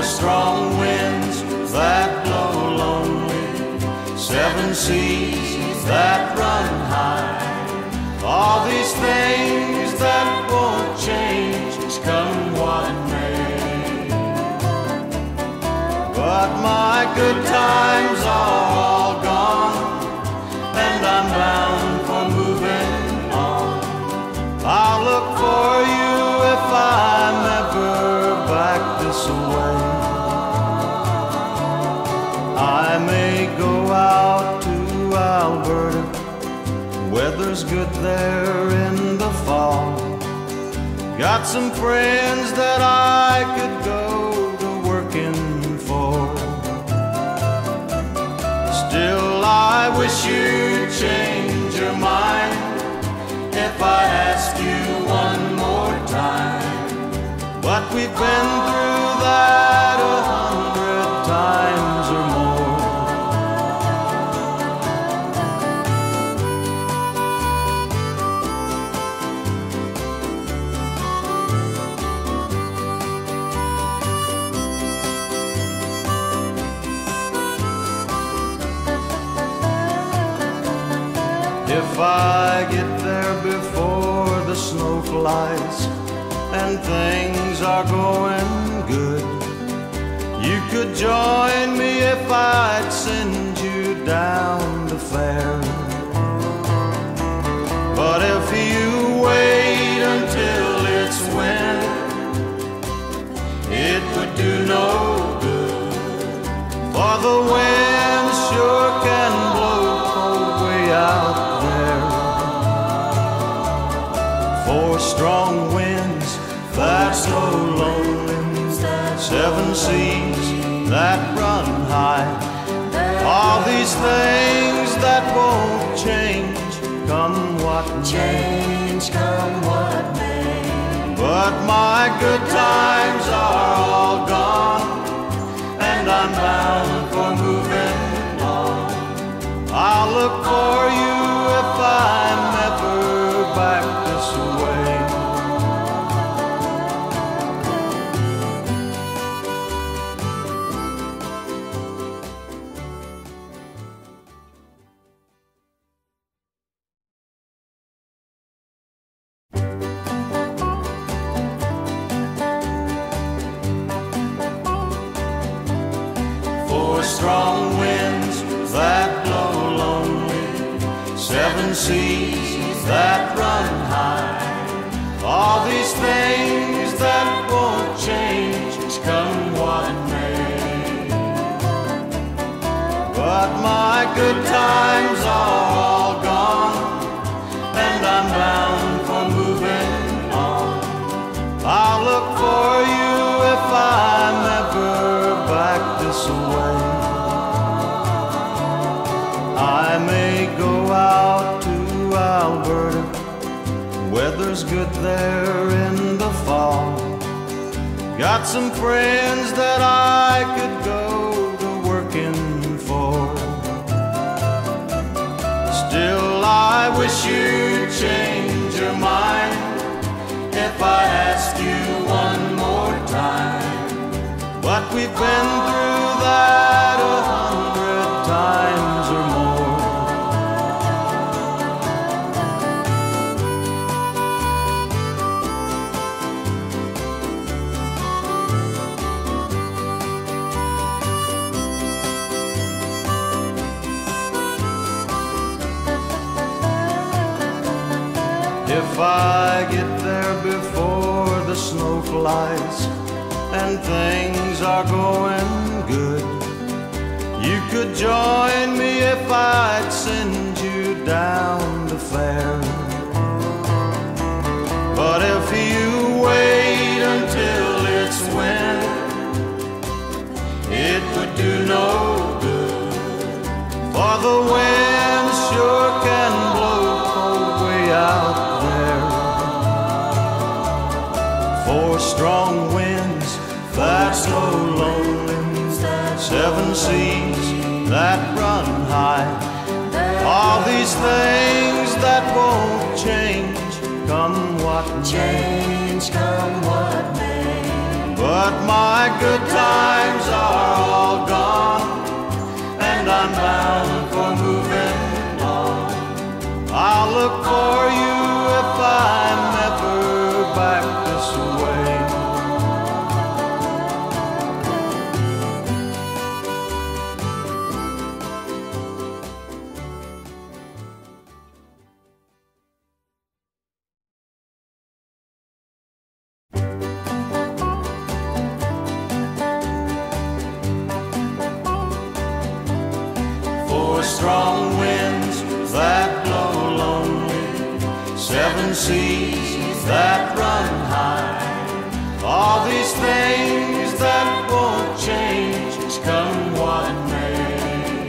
strong winds that blow lonely, seven seas that run high. All these things that won't change, come what may. But my good times are all gone, and I'm bound for moving on. I'll look for you if I'm ever back this way. I may go out to Alberta, weather's good there in the fall. Got some friends that I could go to working for. Still I wish you'd change your mind if I asked you one more time. But we've been through that 100 times or more. If I get there before the snow flies and things are going good, you could join me if I'd send you down the fair. But if you wait until it's winter, it would do no good, for the wind sure can blow way out. Four strong winds that blow lonely, seven seas that run high. All these things that won't change, come what may. But my good times are all gone, and I'm bound for moving on. I'll look for you if I'm ever back this way. Four strong winds that blow lonely, seven seas that run high. All these things that won't change, come what may. But my good times are all gone, and I'm bound for moving on. I'll look for you if I'm ever back this way. I may go out to Alberta, weather's good there in the fall. Got some friends that I could go to working for. Still I wish you'd change your mind if I asked you one more time. But we've been through that 100 times or more. If I get there before the snow flies and things are going good, you could join me if I'd send you down the fair. But if you wait until it's winter, it would do no good, for the wind sure can blow way out. Four strong winds that blow lonely, seven seas that run high. All these things that won't change, come what may. But my good times I'll look for you if I'm ever back this way. Four strong winds that blow lonely, seven seas that run high, all these things that won't change, come what may.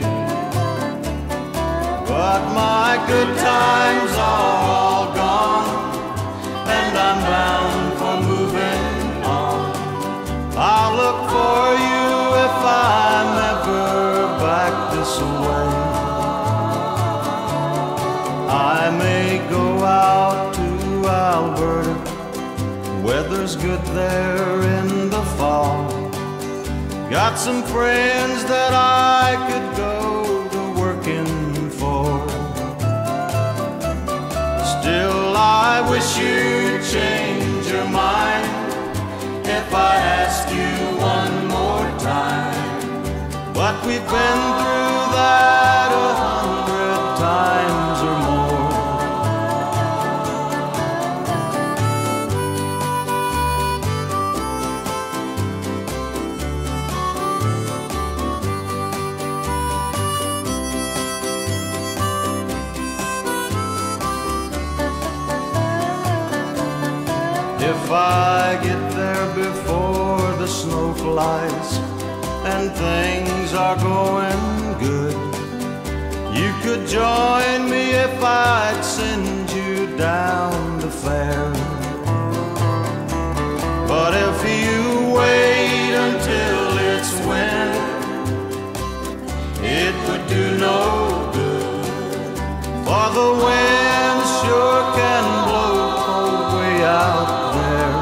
But my good times are all gone, and I'm bound for moving on. I'll look for you if I'm ever back this way. I may go out to Alberta, weather's good there in the fall. Got some friends that I could go to working for. Still I wish you'd change your mind if I asked you one more time. But we've been through that 100 times or more. If I get there before the snow flies and things are going good, you could join me if I'd send you down the fair. But if you wait until it's winter, it would do no good, for the wind sure can blow way out there.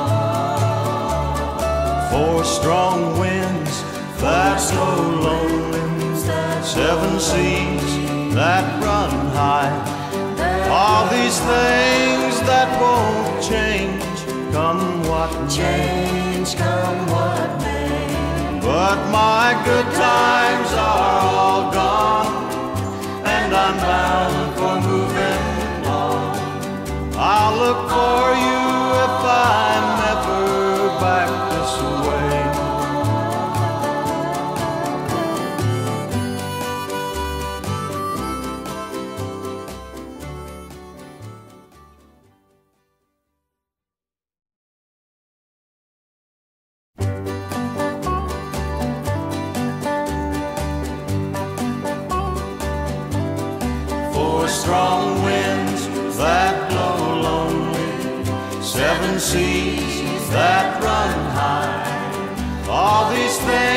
Four strong winds that blow lonely, seven seas that run high, all these things that won't change, come what may. But my good times are all gone, and I'm bound for moving on. I'll look for you if I'm ever back this way. Four strong winds that blow lonely, seven seas that run high, all these things